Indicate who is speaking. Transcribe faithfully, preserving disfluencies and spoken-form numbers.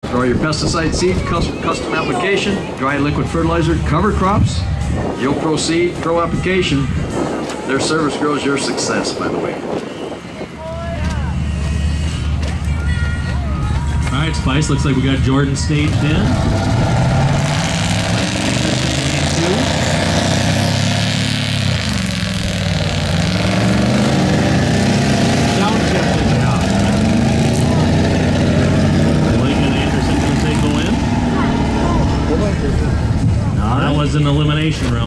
Speaker 1: Grow your pesticide seed, custom, custom application, dry liquid fertilizer, cover crops. You'll proceed, pro application. Their service grows your success, by the way.
Speaker 2: All right, Spice, looks like we got Jordan staged in. That was an elimination round.